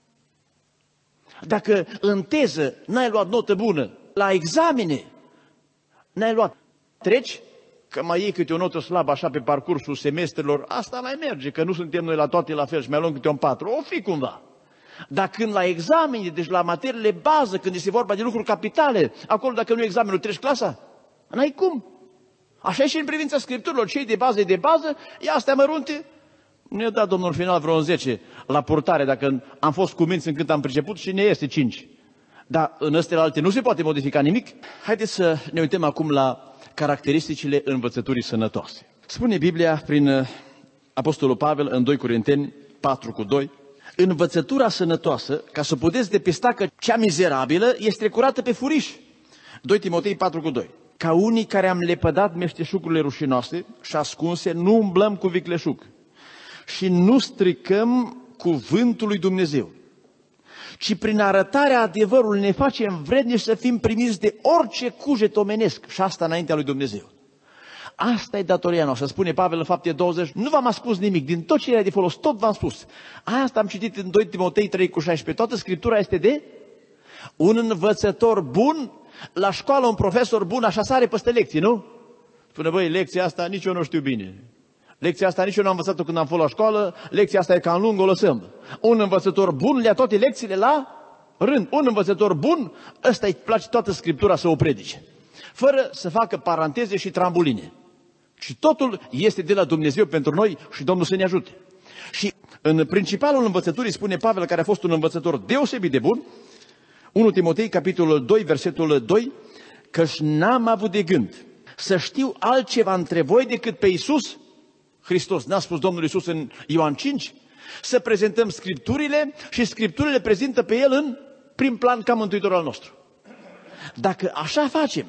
Dacă în teză n-ai luat notă bună, la examene n-ai luat, treci, că mai iei câte o notă slabă așa pe parcursul semestrelor, asta mai merge, că nu suntem noi la toate la fel și mai luăm câte un 4, o fi cumva. Dar când la examene, deci la materiile bază, când este vorba de lucruri capitale, acolo dacă nu e examenul, treci clasa? N-ai cum. Așa e și în privința Scripturilor, cei de bază e de bază, ia astea mărunte. Ne-a dat Domnul final vreo 10 la purtare, dacă am fost cuminți încât am priceput și ne este 5. Dar în ăstele alte nu se poate modifica nimic. Haideți să ne uităm acum la caracteristicile învățăturii sănătoase. Spune Biblia prin Apostolul Pavel în 2 Corinteni 4:2, învățătura sănătoasă, ca să puteți depista că cea mizerabilă este curată pe furiș. 2 Timotei 4:2. Ca unii care am lepădat meșteșugurile rușinoase și ascunse, nu umblăm cu vicleșug și nu stricăm cuvântul lui Dumnezeu, ci prin arătarea adevărului ne facem vrednici să fim primiți de orice cuget omenesc și asta înaintea lui Dumnezeu. Asta e datoria noastră, spune Pavel în Fapte 20, nu v-am ascuns nimic, din tot ce era de folos, tot v-am spus. Asta am citit în 2 Timotei 3:16, toată Scriptura este de un învățător bun, la școală un profesor bun, așa sare peste lecții, nu? Spune, băi, lecția asta nici eu nu știu bine. Lecția asta nici eu nu am învățat-o când am fost la școală, lecția asta e cam lungă, o lăsăm. Un învățător bun le-a toate lecțiile la rând. Un învățător bun, ăsta îi place toată Scriptura să o predice, fără să facă paranteze și trambuline. Și totul este de la Dumnezeu pentru noi și Domnul să ne ajute. Și în principalul învățăturii spune Pavel, care a fost un învățător deosebit de bun, 1 Timotei, capitolul 2, versetul 2, căci n-am avut de gând să știu altceva între voi decât pe Iisus Hristos. N-a spus Domnul Iisus în Ioan 5? Să prezentăm Scripturile și Scripturile prezintă pe El în prim plan ca mântuitor al nostru. Dacă așa facem,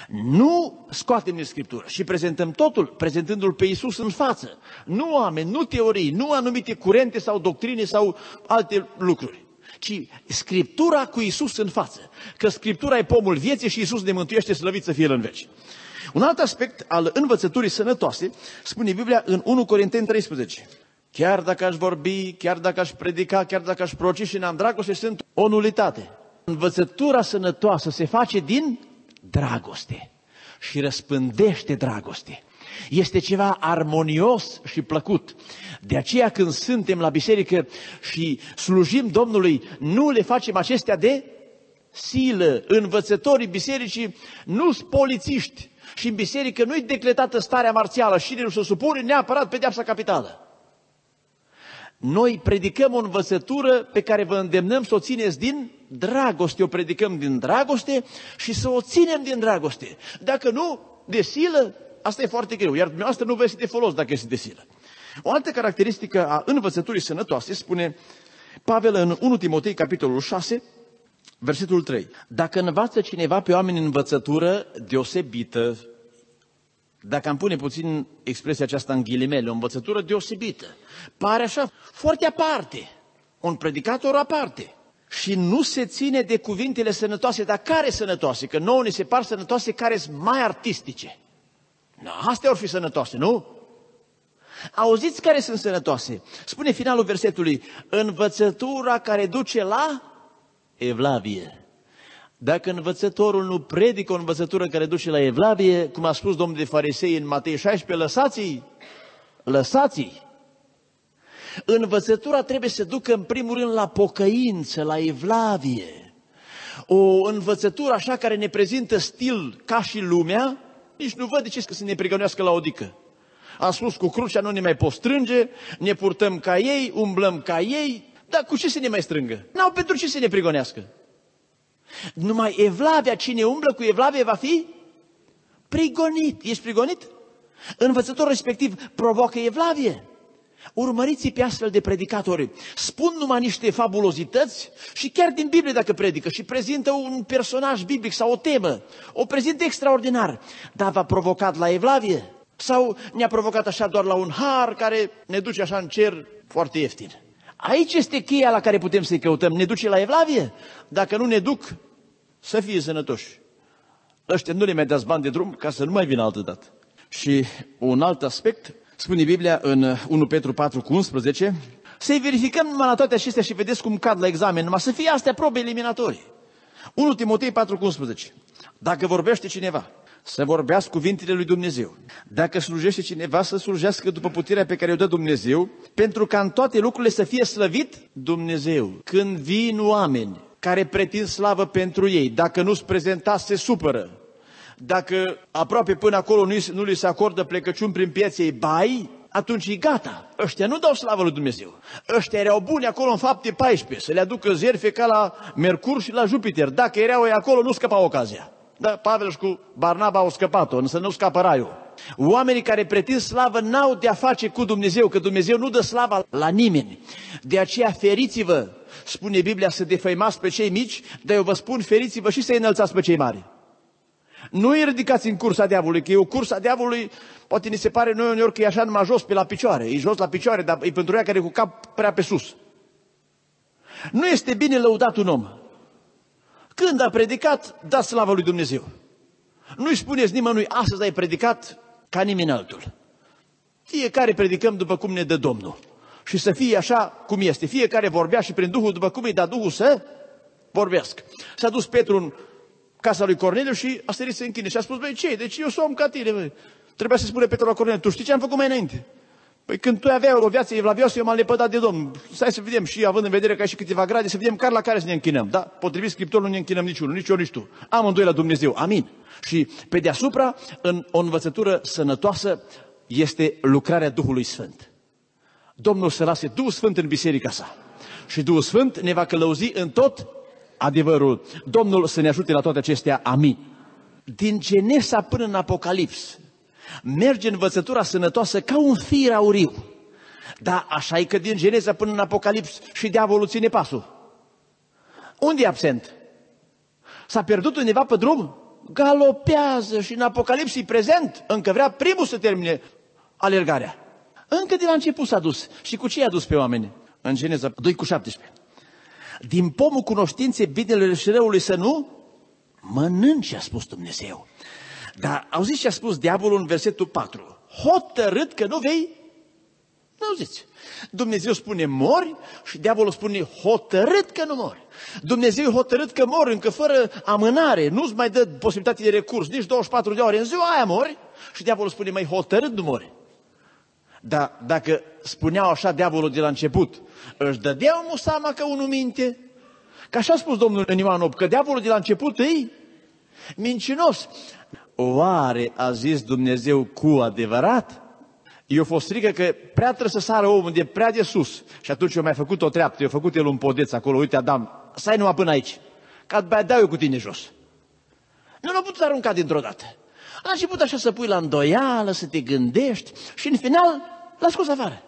nu scoatem din Scriptură și prezentăm totul, prezentându-L pe Iisus în față, nu oameni, nu teorii, nu anumite curente sau doctrine sau alte lucruri, ci Scriptura cu Iisus în față, că Scriptura e pomul vieții și Iisus ne mântuiește, slăvit să fie El în veci. Un alt aspect al învățăturii sănătoase, spune Biblia în 1 Corinteni 13. Chiar dacă aș vorbi, chiar dacă aș predica, chiar dacă aș proroci și n-am dragoste, sunt o nulitate. Învățătura sănătoasă se face din dragoste și răspândește dragoste. Este ceva armonios și plăcut. De aceea când suntem la biserică și slujim Domnului, nu le facem acestea de silă. Învățătorii bisericii nu sunt polițiști, Și în biserică nu-i decretată starea marțială și cine nu se supune neapărat pedeapsa capitală. Noi predicăm o învățătură pe care vă îndemnăm să o țineți din dragoste, o predicăm din dragoste și să o ținem din dragoste. Dacă nu, de silă, asta e foarte greu, iar dumneavoastră nu veți fi de folos dacă este de silă. O altă caracteristică a învățăturii sănătoase, spune Pavel în 1 Timotei, capitolul 6, versetul 3. Dacă învață cineva pe oameni în învățătură deosebită, dacă am pune puțin expresia aceasta în ghilimele, o învățătură deosebită, pare așa foarte aparte, un predicator aparte și nu se ține de cuvintele sănătoase, dar care sănătoase? Că nouă ni se par sănătoase care sunt mai artistice. No, astea or fi sănătoase, nu? Auziți care sunt sănătoase? Spune finalul versetului, învățătura care duce la evlavie. Dacă învățătorul nu predică o învățătură care duce la evlavie, cum a spus Domnul de farisei în Matei 16, lăsați-i, lăsați-i. Învățătura trebuie să ducă în primul rând la pocăință, la evlavie. O învățătură așa care ne prezintă stil ca și lumea, nici nu văd de ce să ne prigănească la odică. Am spus cu crucea nu ne mai pot strânge, ne purtăm ca ei, umblăm ca ei, dar cu ce să ne mai strângă? N-au pentru ce să ne prigonească. Numai evlavia, cine umblă cu evlavie va fi prigonit. Ești prigonit? Învățătorul respectiv provoacă evlavie. Urmăriți-i pe astfel de predicatori. Spun numai niște fabulozități și chiar din Biblie dacă predică și prezintă un personaj biblic sau o temă, o prezintă extraordinar, dar v-a provocat la evlavie? Sau ne-a provocat așa doar la un har care ne duce așa în cer foarte ieftin? Aici este cheia la care putem să-i căutăm. Ne duce la evlavie? Dacă nu ne duc, să fie sănătoși. Ăștia nu le mai dați bani de drum ca să nu mai vină altă dată. Și un alt aspect, spune Biblia în 1 Petru 4 cu 11, să-i verificăm numai la toate acestea și vedeți cum cad la examen, numai să fie astea probe eliminatorii. 1 Timotei 4 cu 11, dacă vorbește cineva, să vorbească cuvintele lui Dumnezeu. Dacă slujește cineva, să slujească după puterea pe care o dă Dumnezeu, pentru ca în toate lucrurile să fie slăvit Dumnezeu. Când vin oameni care pretind slavă pentru ei, dacă nu-ți prezentați, se supără. Dacă aproape până acolo nu li se acordă plecăciuni prin pieței bai, atunci e gata. Ăștia nu dau slavă lui Dumnezeu. Ăștia erau buni acolo în Fapte 14, să le aducă jertfe ca la Mercur și la Jupiter. Dacă erau ei acolo, nu scăpa ocazia. Da, Pavel și cu Barnaba au scăpat-o, însă nu scapă raiul. Oamenii care pretind slavă n-au de-a face cu Dumnezeu, că Dumnezeu nu dă slava la nimeni. De aceea feriți-vă, spune Biblia, să defăimați pe cei mici, dar eu vă spun, feriți-vă și să înălțați pe cei mari. Nu îi ridicați în cursa diavolului, că e o cursa diavolului, poate ni se pare noi uneori că e așa numai jos pe la picioare, e jos la picioare, dar e pentru ea care e cu cap prea pe sus. Nu este bine lăudat un om. Când a predicat, dați slavă lui Dumnezeu. Nu-i spuneți nimănui, astăzi ai predicat ca nimeni altul. Fiecare predicăm după cum ne dă Domnul. Și să fie așa cum este. Fiecare vorbea și prin Duhul după cum îi da Duhul să vorbească. S-a dus Petru în casa lui Corneliu și a sărit să închine. Și a spus, băi, ce? Deci eu sunt om ca tine, băi. Trebuia să spune Petru la Corneliu, tu știi ce am făcut mai înainte? Păi când tu aveai o viață evlavioasă, eu m-am lepădat de Domnul. Stai să vedem și având în vedere că ai și câteva grade, să vedem care la care să ne închinăm. Da? Potrivit Scriptorului nu ne închinăm niciunul, nici eu, nici tu. Amândoi la Dumnezeu. Amin. Și pe deasupra, în o învățătură sănătoasă, este lucrarea Duhului Sfânt. Domnul să lase Duhul Sfânt în biserica sa. Și Duhul Sfânt ne va călăuzi în tot adevărul. Domnul să ne ajute la toate acestea. Amin. Din Genesa până în Apocalips merge învățătura sănătoasă ca un fir auriu. Dar așa e că din Genesa până în Apocalips și diavolul ține pasul. Unde e absent? S-a pierdut undeva pe drum? Galopează și în Apocalips e prezent. Încă vrea primul să termine alergarea. Încă de la început s-a dus. Și cu ce i-a dus pe oameni? În Genesa 2 cu 17. Din pomul cunoștinței binelui și răului să nu mănânci, a spus Dumnezeu. Dar auziți ce a spus diavolul în versetul 4? Hotărât că nu vei, nu auziți. Dumnezeu spune mori și diavolul spune hotărât că nu mori. Dumnezeu e hotărât că mori încă fără amânare, nu-ți mai dă posibilitate de recurs, nici 24 de ore, în ziua aia mori și diavolul spune mai hotărât nu mori. Dar dacă spuneau așa diavolul de la început, își dădeau mu seama că unul minte? Că așa a spus Domnul în Ioan 8, că diavolul de la început e mincinos. oare a zis Dumnezeu cu adevărat? Eu fost frică că prea trebuie să sară omul de prea de sus. Și atunci eu mai făcut o treaptă, eu făcut el un podeț acolo, uite Adam, stai numai până aici, ca după aia dau eu cu tine jos. Nu l-am putut arunca dintr-o dată. A început așa să pui la îndoială, să te gândești și în final l-a scos afară.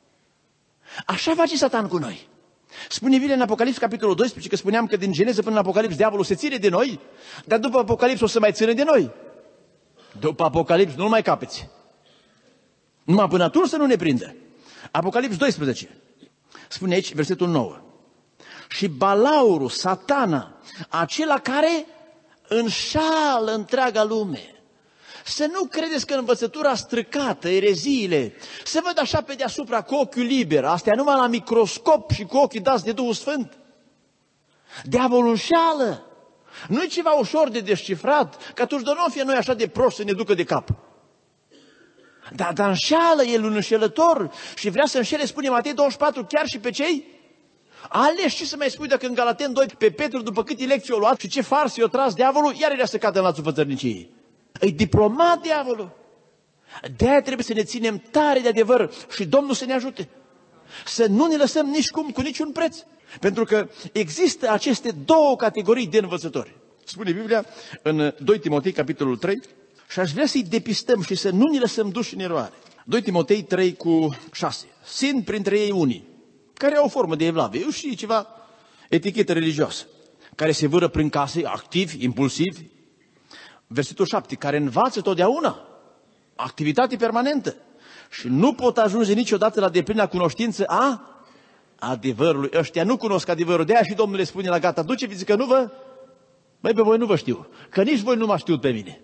Așa face Satan cu noi. Spune Biblia în Apocalips, capitolul 12, că spuneam că din Geneză până în Apocalips diavolul se ține de noi, dar după Apocalips o să mai ține de noi. După Apocalips nu mai capeți. Numai până atunci să nu ne prindă. Apocalips 12. Spune aici versetul 9. Și balaurul, Satana, acela care înșală întreaga lume. Să nu credeți că învățătura stricată, ereziile, se văd așa pe deasupra cu ochiul liber, astea numai la microscop și cu ochii dați de Duhul Sfânt. Diavolul înșală. Nu e ceva ușor de descifrat, că atunci nu fie noi așa de proști să ne ducă de cap. Dar înșală, el un înșelător și vrea să înșele, spune Matei 24, chiar și pe cei aleși. Ce să mai spui dacă în Galaten 2 pe Petru, după câte lecții o luat și ce farsi i-o tras diavolul, iar era să cadă în lațul fățărniciei. E diplomat diavolul. De-aia trebuie să ne ținem tare de adevăr și Domnul să ne ajute. Să nu ne lăsăm nici cum, cu niciun preț. Pentru că există aceste două categorii de învățători. Spune Biblia în 2 Timotei, capitolul 3, și aș vrea să-i depistăm și să nu ne lăsăm duși în eroare. 2 Timotei 3 cu 6. Sunt printre ei unii care au o formă de evlavie, eu și ceva etichetă religioasă, care se vâră prin case, activi, impulsivi. Versetul 7, care învață totdeauna, activitate permanentă și nu pot ajunge niciodată la deplina cunoștință a adevărului. Ăștia nu cunosc adevărul, de-aia și Domnul le spune la gata, duce-vi că nu vă, pe voi nu vă știu, că nici voi nu mă știut pe mine.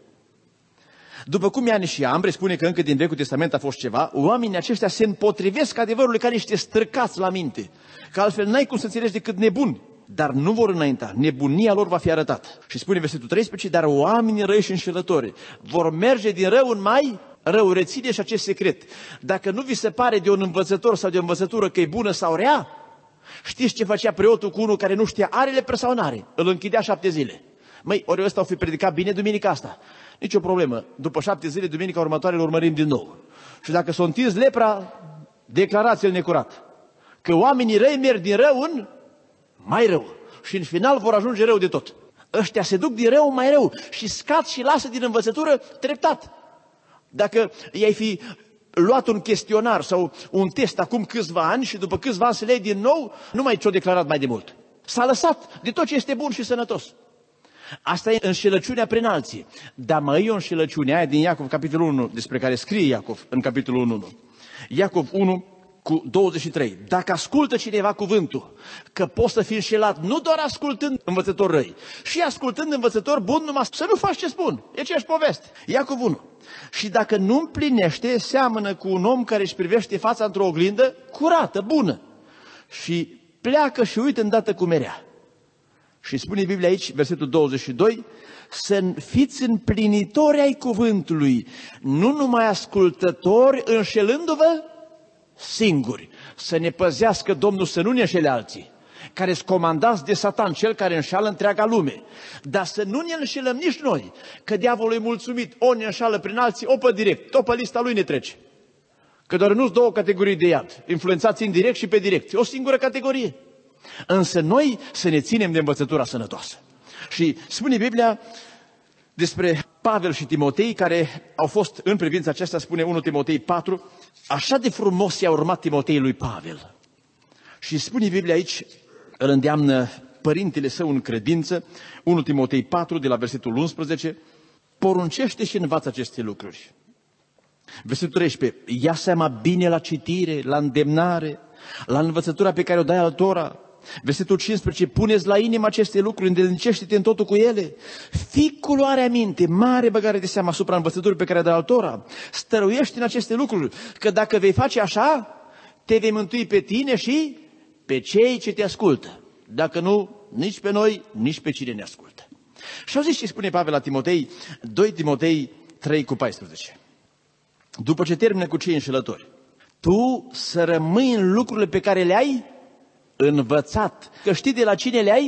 După cum Iane și Ambre spune că încă din Vechiul Testament a fost ceva, oamenii aceștia se împotrivesc adevărului ca niște străcați la minte, că altfel n-ai cum să înțelegi decât nebuni. Dar nu vor înainta, nebunia lor va fi arătată. Și spune versetul 13, dar oamenii răi și înșelători vor merge din rău în mai rău, reține și acest secret. Dacă nu vi se pare de un învățător sau de o învățătură că e bună sau rea, știți ce făcea preotul cu unul care nu știa are lepră sau n-are? Îl închidea 7 zile. Măi, ori ăsta o fi predicat bine duminica asta. Nici o problemă. După 7 zile, duminica următoare, îl urmărim din nou. Și dacă s-o întins lepra, declarați-l necurat. Că oamenii răi merg din rău în mai rău. Și în final vor ajunge rău de tot. Ăștia se duc din rău în mai rău și scad și lasă din învățătură treptat. Dacă i-ai fi luat un chestionar sau un test acum câțiva ani și după câțiva ani să le iei din nou, nu mai ți-o declarat mai de mult. S-a lăsat de tot ce este bun și sănătos. Asta e înșelăciunea prin alții. Dar mai e o înșelăciune aia din Iacov, capitolul 1, despre care scrie Iacov în capitolul 1. Iacov 1 cu 23. Dacă ascultă cineva cuvântul, că poți să fii înșelat, nu doar ascultând învățători răi, și ascultând învățători buni, numai să nu faci ce spun. E aceeași poveste. Iacov 1. Și dacă nu împlinește, seamănă cu un om care își privește fața într-o oglindă curată, bună. Și pleacă și uită îndată cum era. Și spune Biblia aici, versetul 22, să fiți împlinitori ai cuvântului, nu numai ascultători, înșelându-vă singuri. Să ne păzească Domnul să nu ne înșele alții, care sunt comandați de Satan, cel care înșală întreaga lume. Dar să nu ne înșelăm nici noi, că diavolul e mulțumit, o ne înșală prin alții, o pe direct, o pe lista lui ne trece. Că doar nu-s două categorii de iad, influențați indirect și pe direct, o singură categorie. Însă noi să ne ținem de învățătura sănătoasă. Și spune Biblia despre Pavel și Timotei, care au fost în privința aceasta, spune 1 Timotei 4, așa de frumos i-a urmat Timotei lui Pavel. Și spune Biblia aici, îl îndeamnă părintele său în credință, 1 Timotei 4, de la versetul 11, poruncește și învață aceste lucruri. Versetul 13, ia seama bine la citire, la îndemnare, la învățătura pe care o dai altora. Versetul 15, puneți la inimă aceste lucruri, îndeletnicește-te în totul cu ele. Fii cu luarea minte, mare băgare de seamă asupra învățăturii pe care o dai altora. Stăruiește în aceste lucruri, că dacă vei face așa, te vei mântui pe tine și pe cei ce te ascultă. Dacă nu, nici pe noi, nici pe cine ne ascultă. Și au zis ce spune Pavel la Timotei, 2 Timotei 3 cu 14. După ce termină cu cei înșelători, tu să rămâi în lucrurile pe care le-ai învățat. Că știi de la cine le-ai?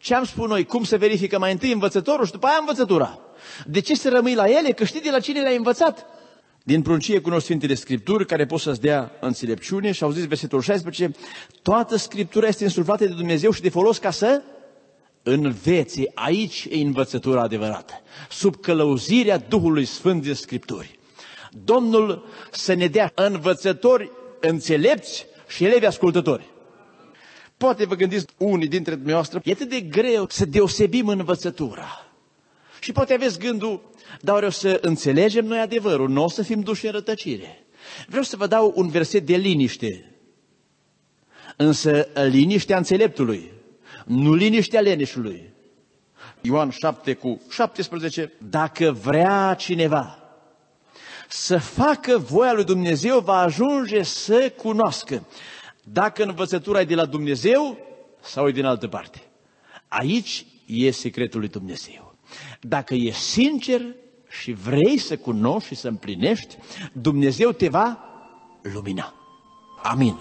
Ce am spus noi? Cum se verifică mai întâi învățătorul și după aia învățătura? De ce să rămâi la ele? Că știi de la cine le-ai învățat? Din pruncie cunosc Sfintele Scripturi, care pot să-ți dea înțelepciune, și au zis versetul 16, toată Scriptura este insuflată de Dumnezeu și de folos ca să învețe. Aici e învățătura adevărată, sub călăuzirea Duhului Sfânt din Scripturi. Domnul să ne dea învățători înțelepți și elevi ascultători. Poate vă gândiți unii dintre dumneavoastră, e atât de greu să deosebim învățătura. Și poate aveți gândul, dar oare o să înțelegem noi adevărul, nu o să fim duși în rătăcire. Vreau să vă dau un verset de liniște, însă liniștea înțeleptului, nu liniștea leneșului. Ioan 7:17, dacă vrea cineva să facă voia lui Dumnezeu, va ajunge să cunoască dacă învățătura e de la Dumnezeu sau e din altă parte. Aici e secretul lui Dumnezeu. Dacă ești sincer și vrei să cunoști și să împlinești, Dumnezeu te va lumina. Amin.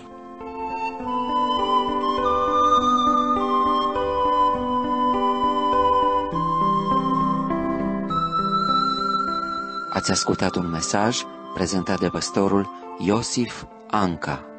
Ați ascultat un mesaj prezentat de pastorul Iosif Anca.